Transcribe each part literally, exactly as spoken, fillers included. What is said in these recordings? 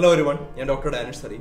Hello everyone, ഞാൻ doctor Danish Sareem.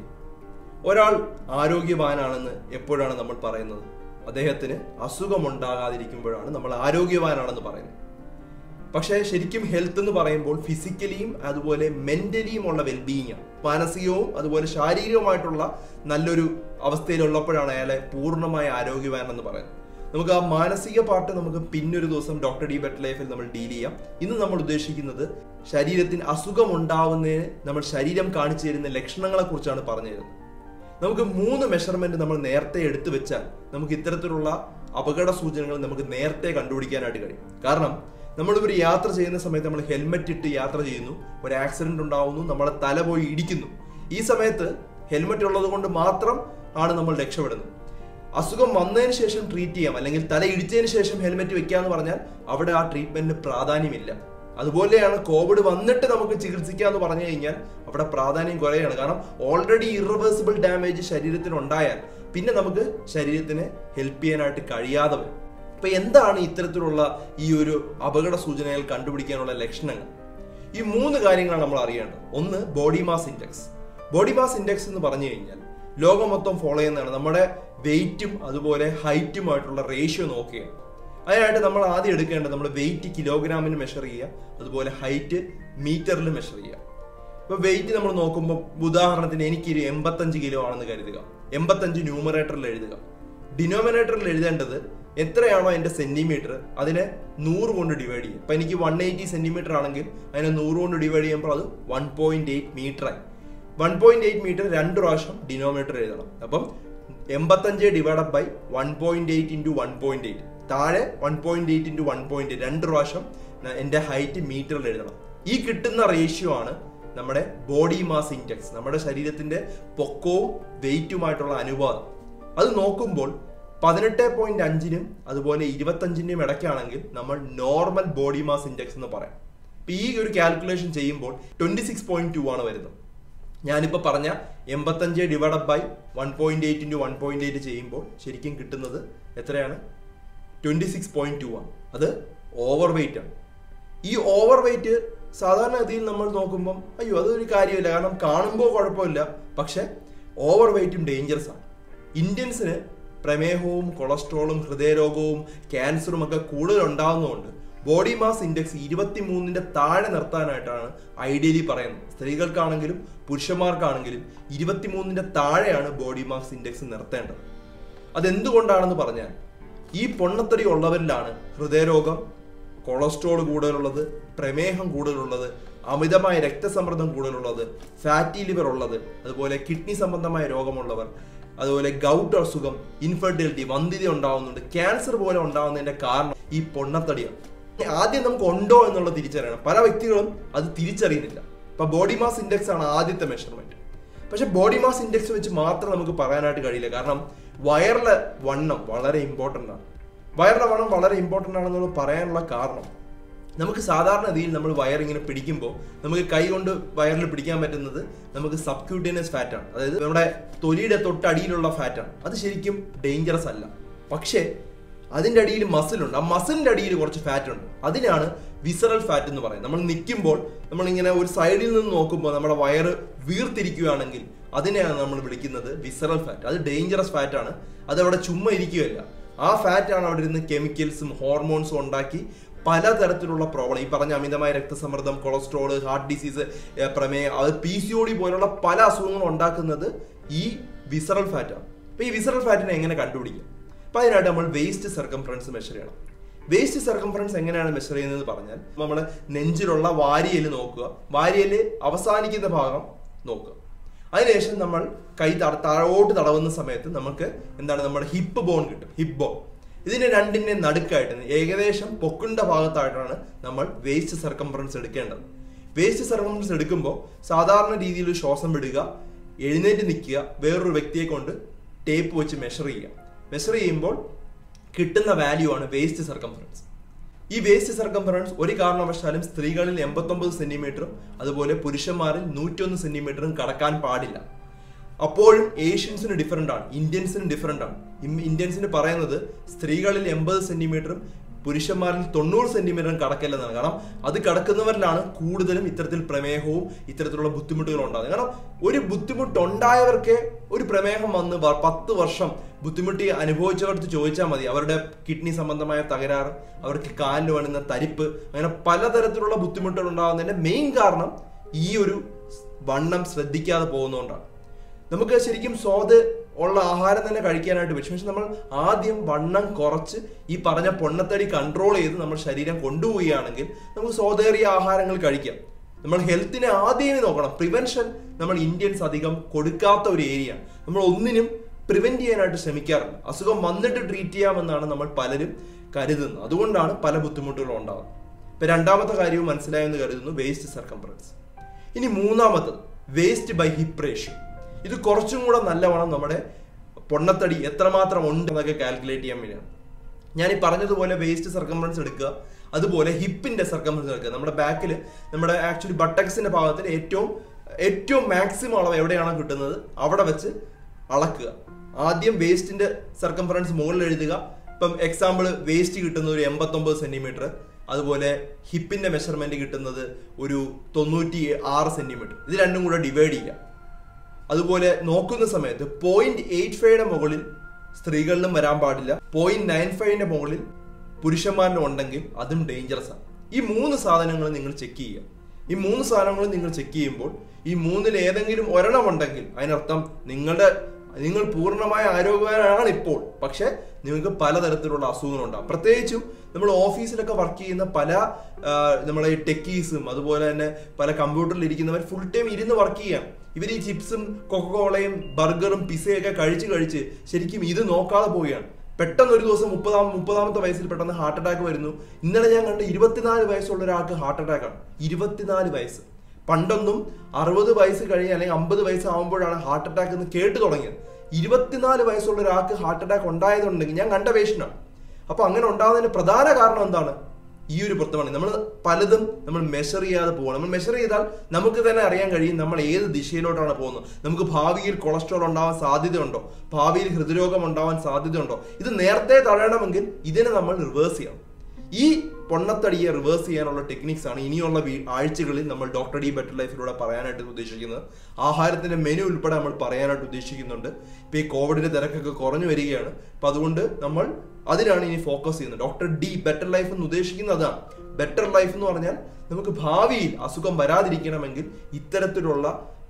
ഒരാൾ ആരോഗ്യവാനാണെന്ന് എപ്പോഴാണ് നമ്മൾ പറയുന്നത്? അദ്ദേഹത്തിന് അസുഖമുണ്ടാകാതിരിക്കുമ്പോഴാണ് നമ്മൾ ആരോഗ്യവാനാണെന്ന് പറയുന്നത്. പക്ഷേ ശരിക്കും ഹെൽത്ത് എന്ന് പറയുമ്പോൾ ഫിസിക്കലിയും അതുപോലെ മെന്റലിയും ഉള്ള വെൽബീയിങ് ആണ്. മാനസികവും അതുപോലെ ശാരീരികവുമായിട്ടുള്ള നല്ലൊരു അവസ്ഥയിലുള്ളപ്പോഴാണ് അയാളെ പൂർണ്ണമായ ആരോഗ്യവാൻ എന്ന് പറയുന്നത്. നമുക്ക് ആ മാനസിക പാർട്ട് നമുക്ക് പിന്നൊരു ദിവസം ഡോക്ടർ ഡി ബെറ്റർ ലൈഫിൽ നമ്മൾ ഡീൽ ചെയ്യാം. ഇന്ന് നമ്മൾ ഉദ്ദേശിക്കുന്നത് ശരീരത്തിന് അസുഖം ഉണ്ടാവുന്നതിന് നമ്മൾ ശരീരം കാണിച്ചു തരുന്ന ലക്ഷണങ്ങളെ കുറിച്ചാണ് പറഞ്ഞു തരുന്നത്. നമുക്ക് മൂന്ന് മെഷർമെന്റ് നമ്മൾ നേരത്തെ എടുത്തു വെച്ചാൽ നമുക്ക് ഇത്തരത്തിലുള്ള അപകട സൂചനകൾ നമുക്ക് നേരത്തെ കണ്ടുപിടിക്കാനായിട്ട് കഴിയും. കാരണം നമ്മളൊരു യാത്ര ചെയ്യുന്ന സമയത്ത് നമ്മൾ ഹെൽമെറ്റ് ഇട്ട് യാത്ര ചെയ്യുന്നു, ഒരു ആക്സിഡന്റ് ഉണ്ടാവുന്നു, നമ്മളെ തല പോയി ഇടിക്കുന്നു. ഈ സമയത്ത് ഹെൽമെറ്റ് ഉള്ളത് കൊണ്ട് മാത്രം ആണ് നമ്മൾ രക്ഷപ്പെടുന്നത്. അസുഖം വന്നതിന് ശേഷം ട്രീറ്റ് ചെയ്യാം, അല്ലെങ്കിൽ തല ഇടിച്ചതിന് ശേഷം ഹെൽമെറ്റ് വെക്കാന്ന് പറഞ്ഞാൽ അവിടെ ആ ട്രീറ്റ്മെന്റിന് പ്രാധാന്യമില്ല. അതുപോലെയാണ് കോവിഡ് വന്നിട്ട് നമുക്ക് ചികിത്സിക്കാന്ന് പറഞ്ഞു കഴിഞ്ഞാൽ അവിടെ പ്രാധാന്യം കുറയാണ്. കാരണം ഓൾറെഡി ഇറിവേഴ്സിബിൾ ഡാമേജ് ശരീരത്തിന് ഉണ്ടായാൽ പിന്നെ നമുക്ക് ശരീരത്തിന് ഹെൽപ്പ് ചെയ്യാനായിട്ട് കഴിയാതെ വരും. അപ്പൊ എന്താണ് ഇത്തരത്തിലുള്ള ഈ ഒരു അപകട സൂചനകൾ കണ്ടുപിടിക്കാനുള്ള ലക്ഷണങ്ങൾ? ഈ മൂന്ന് കാര്യങ്ങളാണ് നമ്മൾ അറിയേണ്ടത്. ഒന്ന്, body mass index. Body mass index എന്ന് പറഞ്ഞു കഴിഞ്ഞാൽ ലോകം മൊത്തം ഫോളോ ചെയ്യുന്നതാണ്. നമ്മുടെ വെയിറ്റും അതുപോലെ ഹൈറ്റുമായിട്ടുള്ള റേഷ്യോ നോക്കുകയാണ്. അതിനായിട്ട് നമ്മൾ ആദ്യം എടുക്കേണ്ടത് നമ്മൾ വെയിറ്റ് കിലോഗ്രാമിന് മെഷർ ചെയ്യുക, അതുപോലെ ഹൈറ്റ് മീറ്ററിൽ മെഷർ ചെയ്യുക. ഇപ്പൊ വെയിറ്റ് നമ്മൾ നോക്കുമ്പോൾ ഉദാഹരണത്തിന് എനിക്കൊരു എൺപത്തഞ്ച് കിലോ ആണെന്ന് കരുതുക. എൺപത്തഞ്ച് ന്യൂമറേറ്ററിൽ എഴുതുക. ഡിനോമിനേറ്ററിൽ എഴുതേണ്ടത് എത്രയാണോ എൻ്റെ സെന്റിമീറ്റർ അതിനെ നൂറ് കൊണ്ട് ഡിവൈഡ് ചെയ്യും. ഇപ്പൊ എനിക്ക് വൺ എയ്റ്റി സെന്റിമീറ്റർ ആണെങ്കിൽ അതിനെ നൂറ് കൊണ്ട് ഡിവൈഡ് ചെയ്യുമ്പോൾ അത് വൺ പോയിന്റ് എയ്റ്റ് മീറ്റർ ആയി. വൺ പോയിന്റ് എയ്റ്റ് മീറ്റർ രണ്ട് പ്രാവശ്യം ഡിനോമിനേറ്റർ എഴുതണം. അപ്പം എൺപത്തഞ്ച് divide by one point eight into one point eight, താഴെ one point eight into one point eight, രണ്ട് പ്രാവശ്യം എൻ്റെ ഹൈറ്റ് മീറ്ററിൽ എഴുതണം. ഈ കിട്ടുന്ന റേഷ്യോ ആണ് നമ്മുടെ ബോഡി മാസ് ഇൻഡെക്സ്, നമ്മുടെ ശരീരത്തിന്റെ പൊക്കവും വെയിറ്റുമായിട്ടുള്ള അനുപാതം. അത് നോക്കുമ്പോൾ പതിനെട്ട് പോയിന്റ് അഞ്ചിനും അതുപോലെ ഇരുപത്തഞ്ചിന്റെയും ഇടയ്ക്കാണെങ്കിൽ നമ്മൾ നോർമൽ ബോഡി മാസ് ഇൻഡെക്സ് എന്ന് പറയാം. ഇപ്പൊ ഈ ഒരു കാൽക്കുലേഷൻ ചെയ്യുമ്പോൾ ട്വന്റി സിക്സ് പോയിന്റ് ടു ആണ് വരുന്നത്. ഞാനിപ്പോൾ പറഞ്ഞ എൺപത്തഞ്ച് divide by one point eight into one point eight ചെയ്യുമ്പോൾ ശരിക്കും കിട്ടുന്നത് എത്രയാണ്? ട്വന്റി സിക്സ് പോയിന്റ് ടു ആണ്. അത് ഓവർ വെയിറ്റ് ആണ്. ഈ ഓവർ വെയിറ്റ് സാധാരണഗതിയിൽ നമ്മൾ നോക്കുമ്പം അയ്യോ അതൊരു കാര്യമില്ല, കാരണം കാണുമ്പോൾ കുഴപ്പമില്ല. പക്ഷെ ഓവർ വെയിറ്റും ഡേഞ്ചറസ് ആണ്. ഇന്ത്യൻസിന് പ്രമേഹവും കൊളസ്ട്രോളും ഹൃദയരോഗവും ക്യാൻസറും ഒക്കെ കൂടുതൽ ഉണ്ടാകുന്നതുകൊണ്ട് ബോഡി മാസ് ഇൻഡെക്സ് ഇരുപത്തി മൂന്നിന്റെ താഴെ നിർത്താനായിട്ടാണ് ഐഡിയലി പറയുന്നത്. സ്ത്രീകൾക്കാണെങ്കിലും പുരുഷന്മാർക്കാണെങ്കിലും ഇരുപത്തി മൂന്നിന്റെ താഴെയാണ് ബോഡി മാസ് ഇൻഡെക്സ് നിർത്തേണ്ടത്. അതെന്തുകൊണ്ടാണെന്ന് പറഞ്ഞാൽ ഈ പൊണ്ണത്തടി ഉള്ളവരിലാണ് ഹൃദയരോഗം, കൊളസ്ട്രോൾ കൂടുതലുള്ളത്, പ്രമേഹം കൂടുതലുള്ളത്, അമിതമായ രക്തസമ്മർദ്ദം കൂടുതലുള്ളത്, ഫാറ്റി ലിവർ ഉള്ളത്, അതുപോലെ കിഡ്നി സംബന്ധമായ രോഗമുള്ളവർ, അതുപോലെ ഗൗട്ട് അസുഖം, ഇൻഫെർട്ടിലിറ്റി, വന്ധ്യത ഉണ്ടാവുന്നുണ്ട്, ക്യാൻസർ പോലെ ഉണ്ടാവുന്നതിന്റെ കാരണം ഈ പൊണ്ണത്തടിയാണ്. ആദ്യം നമുക്ക് ഉണ്ടോ എന്നുള്ളത് തിരിച്ചറിയണം. പല വ്യക്തികളും അത് തിരിച്ചറിയുന്നില്ല. ഇപ്പൊ ബോഡി മാസ് ഇൻഡെക്സ് ആണ് ആദ്യത്തെ മെഷർമെന്റ്. പക്ഷെ ബോഡി മാസ് ഇൻഡെക്സ് വെച്ച് മാത്രം നമുക്ക് പറയാനായിട്ട് കഴിയില്ല. കാരണം വയറിലെ വണ്ണം വളരെ ഇമ്പോർട്ടൻ്റ് ആണ്. വയറിലെ വണ്ണം വളരെ ഇമ്പോർട്ടൻ്റ് ആണെന്ന് പറയാനുള്ള കാരണം നമുക്ക് സാധാരണ രീതിയിൽ നമ്മൾ വയറിങ്ങനെ പിടിക്കുമ്പോൾ നമുക്ക് കൈ കൊണ്ട് വയറിൽ പിടിക്കാൻ പറ്റുന്നത് നമുക്ക് സബ്ക്യൂട്ടേനിയസ് ഫാറ്റ് ആണ്. അതായത് നമ്മുടെ തൊലിയുടെ തൊട്ടടിയിലുള്ള ഫാറ്റാണ്. അത് ശരിക്കും ഡേഞ്ചറസ് അല്ല. പക്ഷേ അതിൻ്റെ അടിയിൽ മസിലുണ്ട്. ആ മസിലിൻ്റെ അടിയിൽ കുറച്ച് ഫാറ്റ് ഉണ്ട്. അതിനാണ് വിസറൽ ഫാറ്റ് എന്ന് പറയുന്നത്. നമ്മൾ നിൽക്കുമ്പോൾ നമ്മളിങ്ങനെ ഒരു സൈഡിൽ നിന്ന് നോക്കുമ്പോൾ നമ്മുടെ വയറ് വീർത്തിരിക്കുകയാണെങ്കിൽ അതിനെയാണ് നമ്മൾ വിളിക്കുന്നത് വിസറൽ ഫാറ്റ്. അത് ഡേഞ്ചറസ് ഫാറ്റ് ആണ്. അത് അവിടെ ചുമ്മാ ഇരിക്കുകയല്ല. ആ ഫാറ്റാണ് അവിടെ ഇരുന്ന് കെമിക്കൽസും ഹോർമോൺസും ഉണ്ടാക്കി പലതരത്തിലുള്ള പ്രോബ്ലം, ഈ പറഞ്ഞ അമിതമായ രക്തസമ്മർദ്ദം, കൊളസ്ട്രോള്, ഹാർട്ട് ഡിസീസ്, പ്രമേഹം, അത് പി സി ഒ ഡി പോലുള്ള പല അസുഖങ്ങളും ഉണ്ടാക്കുന്നത് ഈ വിസറൽ ഫാറ്റാണ്. അപ്പൊ ഈ വിസറൽ ഫാറ്റിനെ എങ്ങനെ കണ്ടുപിടിക്കും? അപ്പൊ അതിനായിട്ട് നമ്മൾ വേസ്റ്റ് സർക്കംഫറൻസ് മെഷർ ചെയ്യണം. വേസ്റ്റ് സർക്കംഫറൻസ് എങ്ങനെയാണ് മെഷർ ചെയ്യുന്നത് പറഞ്ഞാൽ നമ്മൾ നെഞ്ചിലുള്ള വാരിയല് നോക്കുക, വാരിയല് അവസാനിക്കുന്ന ഭാഗം നോക്കുക. അതിനുശേഷം നമ്മൾ കൈ താഴോട്ട് തടവുന്ന സമയത്ത് നമുക്ക് എന്താണ് നമ്മുടെ ഹിപ്പ് ബോൺ കിട്ടും. ഹിപ്പ് ബോൺ ഇതിന്റെ രണ്ടിന്റെ നടുക്കായിട്ട് ഏകദേശം പൊക്കിന്റെ ഭാഗത്തായിട്ടാണ് നമ്മൾ വേസ്റ്റ് സർക്കംഫറൻസ് എടുക്കേണ്ടത്. വേസ്റ്റ് സർക്കംഫറൻസ് എടുക്കുമ്പോൾ സാധാരണ രീതിയിൽ ശ്വാസം വിടുക, എഴുന്നേറ്റ് നിൽക്കുക, വേറൊരു വ്യക്തിയെ കൊണ്ട് ടേപ്പ് വെച്ച് മെഷർ ചെയ്യുക. മെഷർ ചെയ്യുമ്പോൾ കിട്ടുന്ന വാല്യൂ ആണ് വേസ്റ്റ് സർക്കംഫറൻസ്. ഈ വേസ്റ്റ് സർക്കംഫറൻസ് ഒരു കാരണവശാലും സ്ത്രീകളിൽ എൺപത്തൊമ്പത് സെന്റിമീറ്ററും അതുപോലെ പുരുഷന്മാരിൽ നൂറ്റൊന്ന് സെന്റിമീറ്ററും കടക്കാൻ പാടില്ല. അപ്പോഴും ഏഷ്യൻസിന് ഡിഫറൻ്റ് ആണ്, ഇന്ത്യൻസിന് ഡിഫറൻ്റ് ആണ്. ഇന്ത്യൻസിന് പറയുന്നത് സ്ത്രീകളിൽ എൺപത് സെന്റിമീറ്ററും പുരുഷന്മാരിൽ തൊണ്ണൂറ് സെന്റിമീറ്ററും കടക്കില്ലെന്നാണ്. കാരണം അത് കടക്കുന്നവരിലാണ് കൂടുതലും ഇത്തരത്തിൽ പ്രമേഹവും ഇത്തരത്തിലുള്ള ബുദ്ധിമുട്ടുകളും ഉണ്ടാകുന്നത്. കാരണം ഒരു ബുദ്ധിമുട്ടുണ്ടായവർക്ക് ഒരു പ്രമേഹം വന്ന് പത്ത് വർഷം ബുദ്ധിമുട്ടി അനുഭവിച്ചവർക്ക് ചോദിച്ചാൽ മതി. അവരുടെ കിഡ്നി സംബന്ധമായ തകരാറ്, അവർക്ക് കാലിന് വേണ്ടുന്ന തരിപ്പ്, അങ്ങനെ പലതരത്തിലുള്ള ബുദ്ധിമുട്ടുകൾ ഉണ്ടാകുന്നതിന്റെ മെയിൻ കാരണം ഈ ഒരു വണ്ണം ശ്രദ്ധിക്കാതെ പോകുന്നതുകൊണ്ടാണ്. നമുക്ക് ശരിക്കും സ്വാദ് ഉള്ള ആഹാരം തന്നെ കഴിക്കാനായിട്ട് പറ്റും. പക്ഷെ നമ്മൾ ആദ്യം വണ്ണം കുറച്ച് ഈ പറഞ്ഞ പൊണ്ണത്തടി കൺട്രോൾ ചെയ്ത് നമ്മൾ ശരീരം കൊണ്ടുപോവുകയാണെങ്കിൽ നമുക്ക് സ്വാദേറിയ ആഹാരങ്ങൾ കഴിക്കാം. നമ്മൾ ഹെൽത്തിനെ ആദ്യമേ നോക്കണം. പ്രിവെൻഷൻ നമ്മൾ ഇന്ത്യൻസ് അധികം കൊടുക്കാത്ത ഒരു ഏരിയ. നമ്മൾ ഒന്നിനും പ്രിവെന്റ് ചെയ്യാനായിട്ട് ശ്രമിക്കാറുണ്ട്. അസുഖം വന്നിട്ട് ട്രീറ്റ് ചെയ്യാമെന്നാണ് നമ്മൾ പലരും കരുതുന്നത്. അതുകൊണ്ടാണ് പല ബുദ്ധിമുട്ടുകളും ഉണ്ടാകുന്നത്. ഇപ്പൊ രണ്ടാമത്തെ കാര്യവും മനസ്സിലായെന്ന് കരുതുന്നു, വേസ്റ്റ് സർക്കംഫറൻസ്. ഇനി മൂന്നാമത്തത് വേസ്റ്റ് ബൈ ഹിപ്പ് റേഷ്യോ. ഇത് കുറച്ചും കൂടെ നല്ലവണ്ണം നമ്മുടെ പൊണ്ണത്തടി എത്രമാത്രം ഉണ്ട് എന്നൊക്കെ കാൽക്കുലേറ്റ് ചെയ്യാൻ വേണ്ടിയാണ്. ഞാൻ ഈ പറഞ്ഞതുപോലെ വേസ്റ്റ് സർക്കംഫറൻസ് എടുക്കുക, അതുപോലെ ഹിപ്പിന്റെ സർക്കംഫറൻസ് എടുക്കുക. നമ്മുടെ ബാക്കിൽ നമ്മുടെ ആക്ച്വലി ബട്ടക്സിന്റെ ഭാഗത്തിൽ ഏറ്റവും ഏറ്റവും മാക്സിമം അളവ് എവിടെയാണോ കിട്ടുന്നത് അവിടെ വെച്ച് അളക്കുക. ആദ്യം വേസ്റ്റിന്റെ സർക്കംഫറൻസ് മുകളിൽ എഴുതുക. ഇപ്പം എക്സാമ്പിൾ വേസ്റ്റ് കിട്ടുന്ന ഒരു എൺപത്തൊമ്പത് സെന്റിമീറ്റർ, അതുപോലെ ഹിപ്പിന്റെ മെഷർമെന്റ് കിട്ടുന്നത് ഒരു തൊണ്ണൂറ്റി ആറ് സെന്റിമീറ്റർ. ഇത് രണ്ടും കൂടെ ഡിവൈഡ് ചെയ്യുക. അതുപോലെ നോക്കുന്ന സമയത്ത് പോയിന്റ് എയ്റ്റ് ഫൈവിന്റെ മുകളിൽ സ്ത്രീകളിലും വരാൻ പാടില്ല, പോയിന്റ് നയൻ ഫൈവിന്റെ മുകളിൽ പുരുഷന്മാരിലും ഉണ്ടെങ്കിൽ അതും ഡേഞ്ചറസ് ആണ്. ഈ മൂന്ന് സാധനങ്ങൾ നിങ്ങൾ ചെക്ക് ചെയ്യുക. ഈ മൂന്ന് സാധനങ്ങൾ നിങ്ങൾ ചെക്ക് ചെയ്യുമ്പോൾ ഈ മൂന്നിൽ ഏതെങ്കിലും ഒരെണ്ണം ഉണ്ടെങ്കിൽ അതിനർത്ഥം നിങ്ങളുടെ നിങ്ങൾ പൂർണ്ണമായ ആരോഗ്യവാനാണ് ഇപ്പോൾ, പക്ഷെ നിങ്ങൾക്ക് പലതരത്തിലുള്ള അസുഖങ്ങളുണ്ടാകും. പ്രത്യേകിച്ചും നമ്മൾ ഓഫീസിലൊക്കെ വർക്ക് ചെയ്യുന്ന പല നമ്മളെ ടെക്കീസും അതുപോലെ തന്നെ പല കമ്പ്യൂട്ടറിൽ ഇരിക്കുന്നവർ ഫുൾ ടൈം ഇരുന്ന് വർക്ക് ചെയ്യാം. ഇവർ ഈ ചിപ്സും കൊക്കക്കോളയും ബർഗറും പിസയൊക്കെ കഴിച്ച് കഴിച്ച് ശരിക്കും ഇത് നോക്കാതെ പോവുകയാണ്. പെട്ടെന്ന് ഒരു ദിവസം മുപ്പതാം മുപ്പതാമത്തെ വയസ്സിൽ പെട്ടെന്ന് ഹാർട്ട് അറ്റാക്ക് വരുന്നു. ഇന്നലെ ഞാൻ കണ്ട് ഇരുപത്തിനാല് വയസ്സുള്ള ഒരാൾക്ക് ഹാർട്ട് അറ്റാക്കാണ്. ഇരുപത്തിനാല് വയസ്സ്. പണ്ടൊന്നും അറുപത് വയസ്സ് കഴിഞ്ഞ് അല്ലെങ്കിൽ അമ്പത് വയസ്സാകുമ്പോഴാണ് ഹാർട്ട് അറ്റാക്ക് എന്ന് കേട്ട് തുടങ്ങിയത്. ഇരുപത്തിനാല് വയസ്സുള്ള ഒരാൾക്ക് ഹാർട്ട് അറ്റാക്ക് ഉണ്ടായതുണ്ടെങ്കിൽ ഞാൻ കണ്ട പേഷ്യൻ്റാണ്. അപ്പൊ അങ്ങനെ ഉണ്ടാകുന്നതിന് പ്രധാന കാരണം എന്താണ്? ഈ ഒരു പ്രത്യേകത. നമ്മൾ പലതും നമ്മൾ മെഷർ ചെയ്യാതെ പോകണം. നമ്മൾ മെഷർ ചെയ്താൽ നമുക്ക് തന്നെ അറിയാൻ കഴിയും നമ്മൾ ഏത് ദിശയിലോട്ടാണ് പോകുന്നത്. നമുക്ക് ഭാവിയിൽ കൊളസ്ട്രോൾ ഉണ്ടാവാൻ സാധ്യതയുണ്ടോ, ഭാവിയിൽ ഹൃദ്രോഗം ഉണ്ടാവാൻ സാധ്യതയുണ്ടോ? ഇത് നേരത്തെ തടയണമെങ്കിൽ ഇതിനെ നമ്മൾ റിവേഴ്സ് ചെയ്യണം. ഈ പൊണ്ണത്തടിയെ റിവേഴ്സ് ചെയ്യാനുള്ള ടെക്നിക്സ് ആണ് ഇനിയുള്ള ആഴ്ചകളിൽ നമ്മൾ ഡോക്ടർ ഡി ബെറ്റർ ലൈഫിലൂടെ പറയാനായിട്ട് ഉദ്ദേശിക്കുന്നത്. ആഹാരത്തിന്റെ മെനു ഉൾപ്പെടെ നമ്മൾ പറയാനായിട്ട് ഉദ്ദേശിക്കുന്നുണ്ട്. ഇപ്പൊ ഈ കോവിഡിന്റെ തിരക്കൊക്കെ കുറഞ്ഞു വരികയാണ്. അപ്പൊ അതുകൊണ്ട് നമ്മൾ അതിനാണ് ഇനി ഫോക്കസ് ചെയ്യുന്നത്. ഡോക്ടർ ഡി ബെറ്റർ ലൈഫ് എന്ന് ഉദ്ദേശിക്കുന്നത് അതാണ്. ബെറ്റർ ലൈഫ് എന്ന് പറഞ്ഞാൽ നമുക്ക് ഭാവിയിൽ അസുഖം വരാതിരിക്കണമെങ്കിൽ ഇത്തരത്തിലുള്ള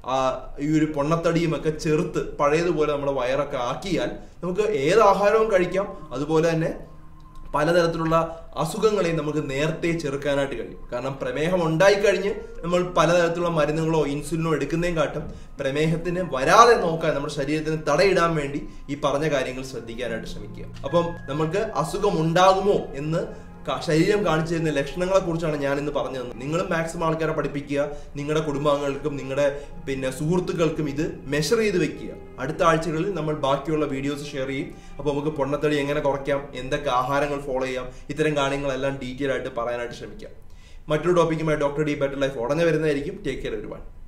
ഈ ഒരു പൊണ്ണത്തടിയും ഒക്കെ ചെറുത്ത് പഴയതുപോലെ നമ്മുടെ വയറൊക്കെ ആക്കിയാൽ നമുക്ക് ഏത് ആഹാരവും കഴിക്കാം. അതുപോലെ തന്നെ പലതരത്തിലുള്ള അസുഖങ്ങളെയും നമുക്ക് നേരത്തെ ചെറുക്കാനായിട്ട് കഴിയും. കാരണം പ്രമേഹം ഉണ്ടായിക്കഴിഞ്ഞ് നമ്മൾ പലതരത്തിലുള്ള മരുന്നുകളോ ഇൻസുലിനോ എടുക്കുന്നതിനും കാട്ടും പ്രമേഹത്തിന് വരാതെ നോക്കാൻ നമ്മുടെ ശരീരത്തിന് തടയിടാൻ വേണ്ടി ഈ പറഞ്ഞ കാര്യങ്ങൾ ശ്രദ്ധിക്കാനായിട്ട് ശ്രമിക്കുക. അപ്പം നമുക്ക് അസുഖം ഉണ്ടാകുമോ എന്ന് ശരീരം കാണിച്ചു തരുന്ന ലക്ഷണങ്ങളെ കുറിച്ചാണ് ഞാൻ ഇന്ന് പറഞ്ഞു തന്നത്. നിങ്ങളും മാക്സിമം ആൾക്കാരെ പഠിപ്പിക്കുക. നിങ്ങളുടെ കുടുംബാംഗങ്ങൾക്കും നിങ്ങളുടെ പിന്നെ സുഹൃത്തുക്കൾക്കും ഇത് മെഷർ ചെയ്ത് വെക്കുക. അടുത്ത ആഴ്ചകളിൽ നമ്മൾ ബാക്കിയുള്ള വീഡിയോസ് ഷെയർ ചെയ്യും. അപ്പോൾ നമുക്ക് പൊണ്ണത്തടി എങ്ങനെ കുറയ്ക്കാം, എന്തൊക്കെ ആഹാരങ്ങൾ ഫോളോ ചെയ്യാം, ഇത്തരം കാര്യങ്ങളെല്ലാം ഡീറ്റെയിൽ ആയിട്ട് പറയാനായിട്ട് ശ്രമിക്കാം. മറ്റൊരു ടോപ്പിക്കുമായി ഡോക്ടർ ഡി ബെറ്റർ ലൈഫ് ഉടനെ വരുന്നതായിരിക്കും. Take care everyone.